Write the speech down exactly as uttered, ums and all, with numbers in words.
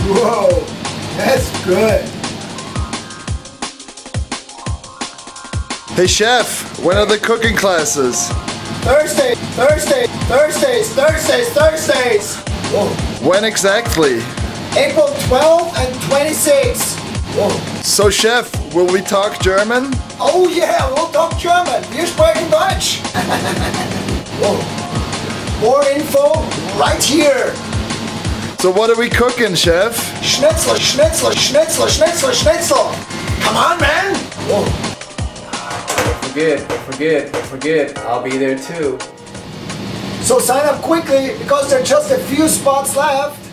Whoa, that's good. Hey chef, when are the cooking classes? Thursday, Thursday, Thursdays, Thursdays, Thursdays. Whoa. When exactly? April twelfth and twenty-sixth. Whoa. So chef, will we talk German? Oh yeah, we'll talk German. Wir sprechen Deutsch. Whoa. More info right here. So what are we cooking, chef? Schnitzel, schnitzel, schnitzel, schnitzel, schnitzel. Come on, man. Whoa. Don't forget, don't forget, don't forget. I'll be there too. So sign up quickly because there are just a few spots left.